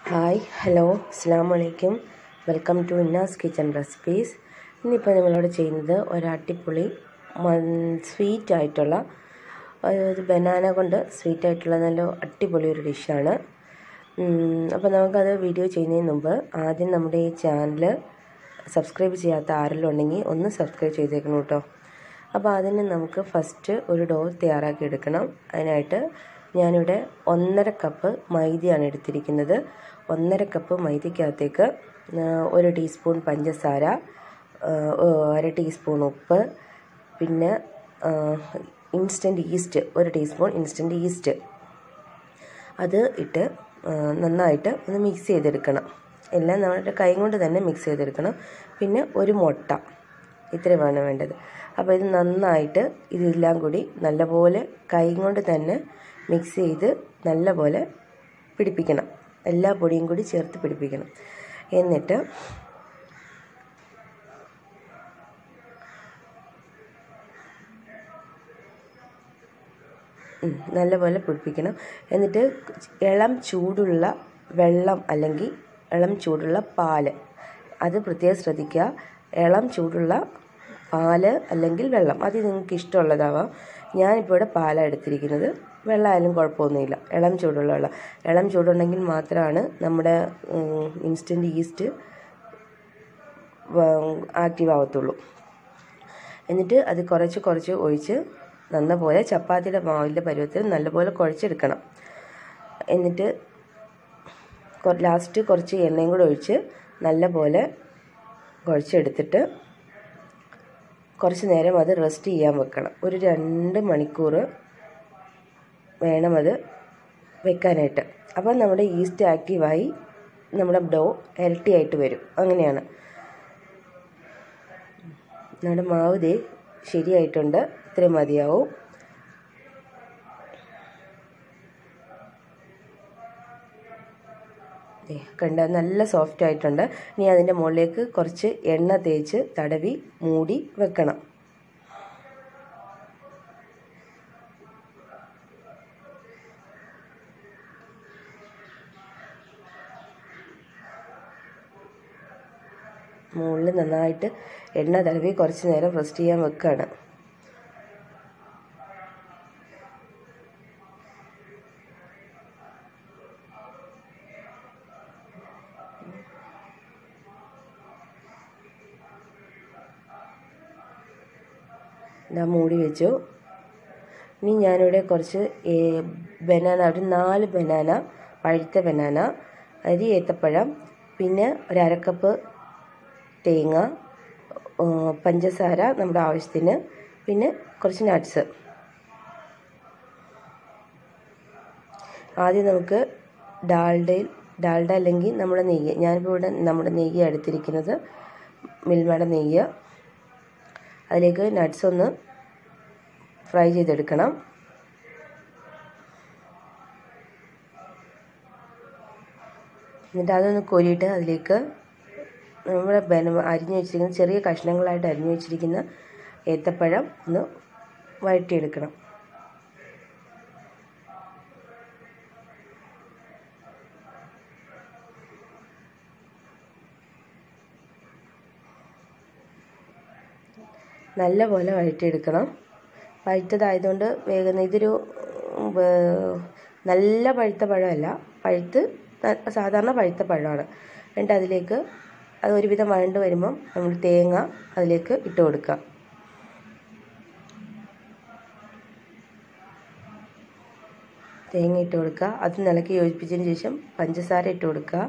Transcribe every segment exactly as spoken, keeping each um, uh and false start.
Hi hello അസ്സലാമു അലൈക്കും. Welcome to Inna's kitchen recipes. ഇന്നിപ്പോൾ നിങ്ങളോട് ചെയ്യുന്നത് ഒരു അടിപൊളി സ്വീറ്റ് ആയിട്ടുള്ള ഒരു ബനാന കൊണ്ട് സ്വീറ്റ് ആയിട്ടുള്ള നല്ല അടിപൊളി ഒരു ഡിഷാണ്. അപ്പോൾ നമുക്കത് വീഡിയോ ചെയ്യുന്നതിന് മുമ്പ് ആദ്യം നമ്മുടെ ഈ ചാനൽ സബ്സ്ക്രൈബ് ചെയ്യാത്ത ആരെല്ലാം ഉണ്ടെങ്കിൽ ഒന്ന് സബ്സ്ക്രൈബ് ചെയ്തേക്കണം കേട്ടോ. അപ്പോൾ അതിന് നമുക്ക് ഫസ്റ്റ് ഒരു ഡോ തയ്യാറാക്കി എടുക്കണം. അതിനായിട്ട് ഞാനിവിടെ ഒന്നര കപ്പ് മൈദയാണ് എടുത്തിരിക്കുന്നത്. ഒന്നര കപ്പ് മൈദയ്ക്കകത്തേക്ക് ഒരു ടീസ്പൂൺ പഞ്ചസാര, അര ടീസ്പൂൺ ഉപ്പ്, പിന്നെ ഇൻസ്റ്റൻറ്റ് ഈസ്റ്റ് ഒരു ടീസ്പൂൺ ഇൻസ്റ്റൻറ്റ് ഈസ്റ്റ് അത് ഇട്ട് നന്നായിട്ട് ഒന്ന് മിക്സ് ചെയ്തെടുക്കണം. എല്ലാം നമ്മുടെ കൈ കൊണ്ട് തന്നെ മിക്സ് ചെയ്തെടുക്കണം. പിന്നെ ഒരു മുട്ട, ഇത്രയുമാണ് വേണ്ടത്. അപ്പോൾ ഇത് നന്നായിട്ട് ഇതെല്ലാം കൂടി നല്ലപോലെ കൈ കൊണ്ട് തന്നെ മിക്സ് ചെയ്ത് നല്ലപോലെ പിടിപ്പിക്കണം. എല്ലാ പൊടിയും കൂടി ചേർത്ത് പിടിപ്പിക്കണം. എന്നിട്ട് നല്ലപോലെ പിടിപ്പിക്കണം. എന്നിട്ട് ഇളം ചൂടുള്ള വെള്ളം അല്ലെങ്കിൽ ഇളം ചൂടുള്ള പാല്, അത് പ്രത്യേകം ശ്രദ്ധിക്കുക. ഇളം ചൂടുള്ള പാല് അല്ലെങ്കിൽ വെള്ളം, അത് നിങ്ങൾക്ക് ഇഷ്ടമുള്ളതാവാം. ഞാനിപ്പോൾ ഇവിടെ പാലാണ് എടുത്തിരിക്കുന്നത്. വെള്ളമായാലും കുഴപ്പമൊന്നുമില്ല. ഇളം ചൂടുള്ള വെള്ളം, ഇളം ചൂടുണ്ടെങ്കിൽ മാത്രമാണ് നമ്മുടെ ഇൻസ്റ്റൻറ്റ് ഈസ്റ്റ് ആക്റ്റീവ് ആവത്തുള്ളൂ. എന്നിട്ട് അത് കുറച്ച് കുറച്ച് ഒഴിച്ച് നല്ലപോലെ ചപ്പാത്തിയുടെ മാവിൻ്റെ പരുവത്തിൽ നല്ലപോലെ കുഴച്ചെടുക്കണം. എന്നിട്ട് ലാസ്റ്റ് കുറച്ച് എണ്ണയും കൂടെ ഒഴിച്ച് നല്ലപോലെ കുഴച്ചെടുത്തിട്ട് കുറച്ച് നേരം അത് റെസ്റ്റ് ചെയ്യാൻ വെക്കണം. ഒരു രണ്ട് മണിക്കൂർ വേണം അത് വെക്കാനായിട്ട്. അപ്പോൾ നമ്മുടെ ഈസ്റ്റ് ആക്റ്റീവായി നമ്മുടെ ഡോ ഇരട്ടി ആയിട്ട് വരും. അങ്ങനെയാണ് നമ്മുടെ മാവ് ദേ ശരിയായിട്ടുണ്ട്. ഇത്രയും മതിയാവും. കണ്ട നല്ല സോഫ്റ്റ് ആയിട്ടുണ്ട്. ഇനി അതിൻ്റെ മുകളിലേക്ക് കുറച്ച് എണ്ണ തേച്ച് തടവി മൂടി വെക്കണം. മുകളിൽ നന്നായിട്ട് എണ്ണ തടവി കുറച്ച് നേരം റെസ്റ്റ് ചെയ്യാൻ വെക്കുകയാണ്. ഇതാ മൂടി വെച്ചു. ഇനി ഞാനിവിടെ കുറച്ച് ബനാന, ഒരു നാല് ബനാന, പഴുത്ത ബനാന, അരി ഏത്തപ്പഴം, പിന്നെ ഒരു അരക്കപ്പ് തേങ്ങ, പഞ്ചസാര നമ്മുടെ ആവശ്യത്തിന്, പിന്നെ കുറച്ച് നട്ട്സ്. ആദ്യം നമുക്ക് ഡാൽഡയിൽ ഡാൽഡ അല്ലെങ്കിൽ നമ്മുടെ നെയ്യ്, ഞാനിപ്പോൾ ഇവിടെ നമ്മുടെ നെയ്യ് എടുത്തിരിക്കുന്നത്, മിൽമയുടെ നെയ്യ്. അതിലേക്ക് നട്ട്സ് ഒന്ന് ഫ്രൈ ചെയ്തെടുക്കണം. എന്നിട്ട് അതൊന്ന് കോരിയിട്ട് അതിലേക്ക് നമ്മുടെ അരിഞ്ഞു വെച്ചിരിക്കുന്ന ചെറിയ കഷ്ണങ്ങളായിട്ട് അരിഞ്ഞു വെച്ചിരിക്കുന്ന ഏത്തപ്പഴം ഒന്ന് വഴറ്റിയെടുക്കണം. നല്ലപോലെ വഴറ്റിയെടുക്കണം. പഴുത്തതായതുകൊണ്ട് വേഗം, ഇതൊരു നല്ല പഴുത്ത പഴമല്ല, പഴുത്ത് സാധാരണ പഴുത്ത പഴമാണ്. എന്നിട്ട് അതിലേക്ക് അത് ഒരുവിധം വഴണ്ട് വരുമ്പം നമ്മൾ തേങ്ങ അതിലേക്ക് ഇട്ട് കൊടുക്കുക. തേങ്ങ ഇട്ട് കൊടുക്കുക. അത് നിലക്കി യോജിപ്പിച്ചതിന് ശേഷം പഞ്ചസാര ഇട്ട് കൊടുക്കുക.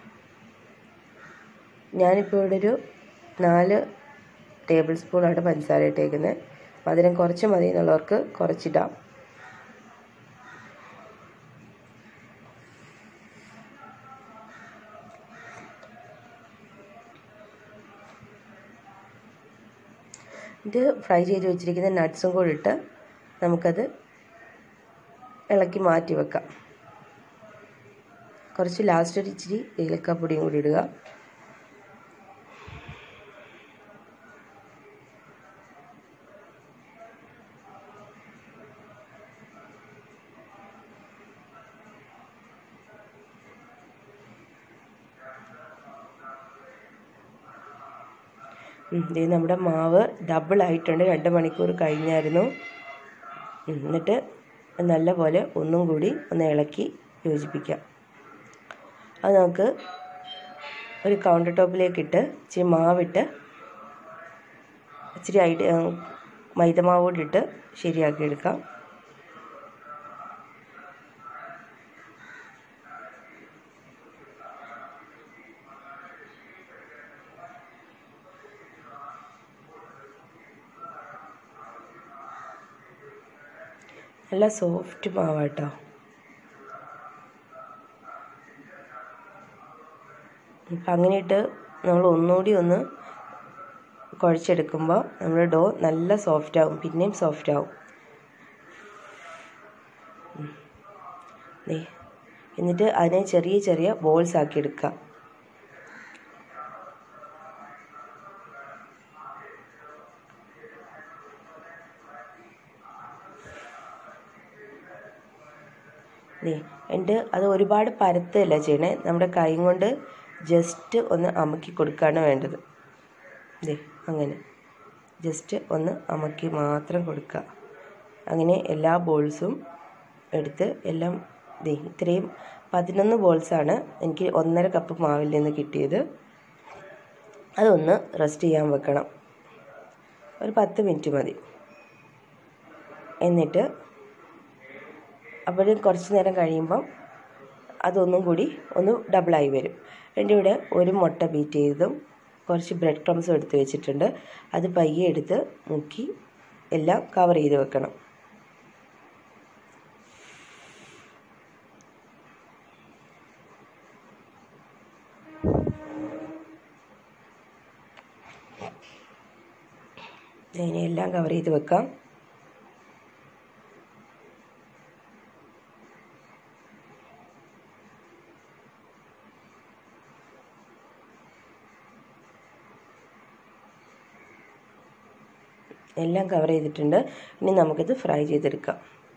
ഞാനിപ്പോൾ ഇവിടെ ഒരു നാല് ടേബിൾ സ്പൂണാണ് പഞ്ചസാര ഇട്ടേക്കുന്നത്. മധുരം കുറച്ച് മതി എന്നുള്ളവർക്ക് കുറച്ചിടാം. ഇത് ഫ്രൈ ചെയ്ത് വെച്ചിരിക്കുന്ന നട്ട്സും കൂടി ഇട്ട് നമുക്കത് ഇളക്കി മാറ്റി വെക്കാം. കുറച്ച് ലാസ്റ്റ് ഒരു ഇച്ചിരി ഏലക്കാപ്പൊടിയും കൂടി ഇടുക. ഇത് നമ്മുടെ മാവ് ഡബിൾ ആയിട്ടുണ്ട്. രണ്ട് മണിക്കൂർ കഴിഞ്ഞായിരുന്നു. എന്നിട്ട് നല്ലപോലെ ഒന്നും കൂടി ഒന്ന് ഇളക്കി യോജിപ്പിക്കാം. അത് നമുക്ക് ഒരു കൗണ്ടർ ടോപ്പിലേക്കിട്ട് ഇച്ചിരി മാവിട്ട് ഇച്ചിരി ഐഡിയ മൈദമാവ് കൂടിയിട്ട് ശരിയാക്കിയെടുക്കാം. നല്ല സോഫ്റ്റ് മാവാട്ടോ. അപ്പം അങ്ങനെയിട്ട് നമ്മൾ ഒന്നുകൂടി ഒന്ന് കുഴച്ചെടുക്കുമ്പോൾ നമ്മുടെ ഡോ നല്ല സോഫ്റ്റ് ആവും, പിന്നെയും സോഫ്റ്റ് ആവും. എന്നിട്ട് അതിനെ ചെറിയ ചെറിയ ബോൾസ് ആക്കി എടുക്കുക. എന്നിട്ട് അത് ഒരുപാട് പരത്തല്ല ചെയ്യണേ, നമ്മുടെ കൈ കൊണ്ട് ജസ്റ്റ് ഒന്ന് അമക്കി കൊടുക്കുകയാണ് വേണ്ടത്. ദേ അങ്ങനെ ജസ്റ്റ് ഒന്ന് അമക്കി മാത്രം കൊടുക്കുക. അങ്ങനെ എല്ലാ ബോൾസും എടുത്ത് എല്ലാം ദേ ഇത്രയും പതിനൊന്ന് ബോൾസാണ് എനിക്ക് ഒന്നര കപ്പ് മാവിൽ നിന്ന് കിട്ടിയത്. അതൊന്ന് റെസ്റ്റ് ചെയ്യാൻ വെക്കണം, ഒരു പത്ത് മിനിറ്റ് മതി. എന്നിട്ട് അപ്പോഴും കുറച്ച് നേരം കഴിയുമ്പം അതൊന്നും കൂടി ഒന്ന് ഡബിളായി വരും. എൻ്റെ ഇവിടെ ഒരു മുട്ട ബീറ്റ് ചെയ്തതും കുറച്ച് ബ്രെഡ് ക്രംസും എടുത്ത് വെച്ചിട്ടുണ്ട്. അത് പയ്യെ എടുത്ത് മുക്കി എല്ലാം കവർ ചെയ്ത് വെക്കണം. ഇതിനെല്ലാം കവർ ചെയ്ത് വെക്കാം. എല്ലാം കവർ ചെയ്തിട്ടുണ്ട്. ഇനി നമുക്കിത് ഫ്രൈ ചെയ്തെടുക്കാം.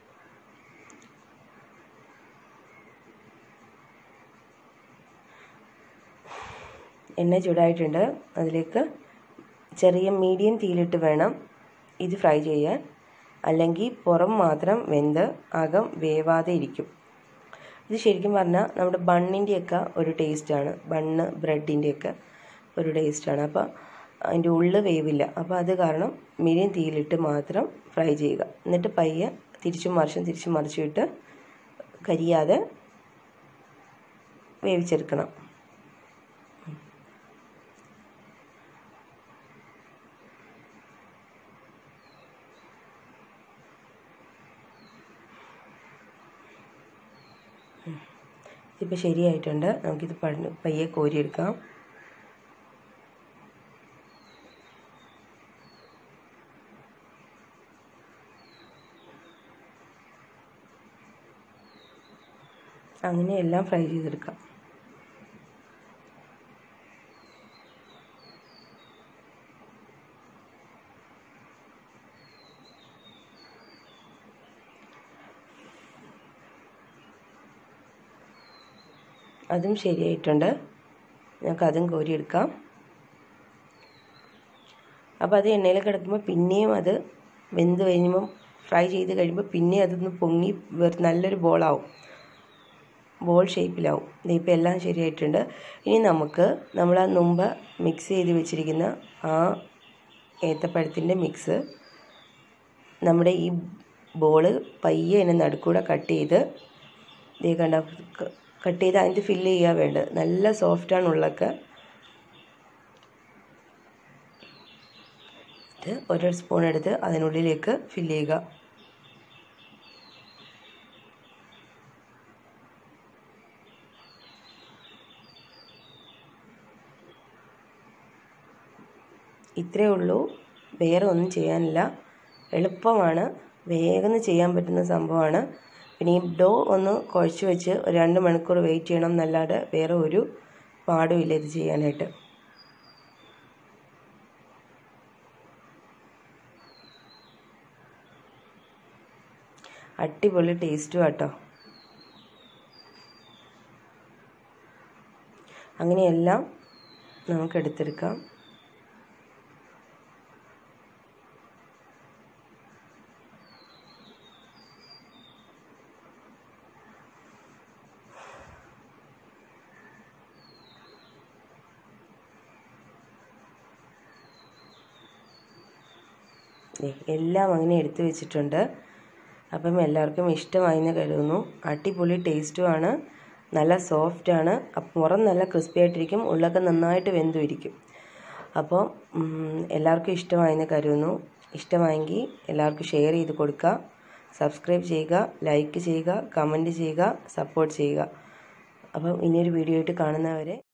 എണ്ണ ചൂടായിട്ടുണ്ട്. അതിലേക്ക് ചെറിയ മീഡിയം തീയിലിട്ട് വേണം ഇത് ഫ്രൈ ചെയ്യാൻ, അല്ലെങ്കിൽ പുറം മാത്രം വെന്ത് അകം വേവാതെ ഇരിക്കും. ഇത് ശരിക്കും പറഞ്ഞാൽ നമ്മുടെ ബണ്ണിൻ്റെയൊക്കെ ഒരു ടേസ്റ്റാണ്, ബണ്ണ് ബ്രെഡിൻ്റെയൊക്കെ ഒരു ടേസ്റ്റാണ്. അപ്പോൾ അതിൻ്റെ ഉള്ളിൽ വേവില്ല. അപ്പോൾ അത് കാരണം മീഡിയം തീയിലിട്ട് മാത്രം ഫ്രൈ ചെയ്യുക. എന്നിട്ട് പയ്യെ തിരിച്ചും മറിച്ചും തിരിച്ചും മറിച്ചും ഇട്ട് കരിയാതെ വേവിച്ചെടുക്കണം. ഇതിപ്പോൾ ശരിയായിട്ടുണ്ട്. നമുക്കിത് പയ്യെ കോരിയെടുക്കാം. അങ്ങനെ എല്ലാം ഫ്രൈ ചെയ്തെടുക്കാം. അതും ശരിയായിട്ടുണ്ട്. ഞങ്ങൾക്ക് അതും കോരിയെടുക്കാം. അപ്പോൾ അത് എണ്ണയിൽ കിടക്കുമ്പോൾ പിന്നെയും അത് വെന്ത് കഴിയുമ്പം ഫ്രൈ ചെയ്ത് കഴിയുമ്പോൾ പിന്നെ അതൊന്ന് പൊങ്ങി നല്ലൊരു ബോളാവും, ബോൾ ഷേപ്പിലാവും. ഇതിപ്പോൾ എല്ലാം ശരിയായിട്ടുണ്ട്. ഇനി നമുക്ക് നമ്മൾ ആ മുമ്പ് മിക്സ് ചെയ്ത് വെച്ചിരിക്കുന്ന ആ ഏത്തപ്പഴത്തിൻ്റെ മിക്സ് നമ്മുടെ ഈ ബോള് പയ്യെ അതിനെ നടുക്കൂടെ കട്ട് ചെയ്ത് ഇതേ കണ്ട കട്ട് ചെയ്ത് അതിൻ്റെ ഫില്ല് ചെയ്യുക വേണ്ടത്. നല്ല സോഫ്റ്റാണ് ഉള്ളൊക്കെ. ഇത് ഒരു സ്പൂൺ എടുത്ത് അതിനുള്ളിലേക്ക് ഫില്ല് ചെയ്യുക. ഇത്രയേ ഉള്ളൂ, വേറെ ഒന്നും ചെയ്യാനില്ല. എളുപ്പമാണ്, വേഗം ചെയ്യാൻ പറ്റുന്ന സംഭവമാണ്. പിന്നെ ഈ ഡോ ഒന്ന് കുഴച്ച് വെച്ച് ഒരു രണ്ട് മണിക്കൂർ വെയിറ്റ് ചെയ്യണം എന്നല്ലാതെ വേറെ ഒരു പാടുമില്ല ഇത് ചെയ്യാനായിട്ട്. അടിപൊളി ടേസ്റ്റും കേട്ടോ. അങ്ങനെയെല്ലാം നമുക്ക് എടുത്തെടുക്കാം. എല്ലാം അങ്ങനെ എടുത്തു വെച്ചിട്ടുണ്ട്. അപ്പം എല്ലാവർക്കും ഇഷ്ടമായെന്ന് കരുതുന്നു. അടിപൊളി ടേസ്റ്റുമാണ്, നല്ല സോഫ്റ്റാണ്, പുറം നല്ല ക്രിസ്പി ആയിട്ടിരിക്കും, ഉള്ളൊക്കെ നന്നായിട്ട് വെന്തുമിരിക്കും. അപ്പോൾ എല്ലാവർക്കും ഇഷ്ടമായെന്ന് കരുതുന്നു. ഇഷ്ടമായെങ്കിൽ എല്ലാവർക്കും ഷെയർ ചെയ്ത് കൊടുക്കുക, സബ്സ്ക്രൈബ് ചെയ്യുക, ലൈക്ക് ചെയ്യുക, കമൻറ്റ് ചെയ്യുക, സപ്പോർട്ട് ചെയ്യുക. അപ്പം ഇനിയൊരു വീഡിയോ ആയിട്ട് കാണുന്നവരെ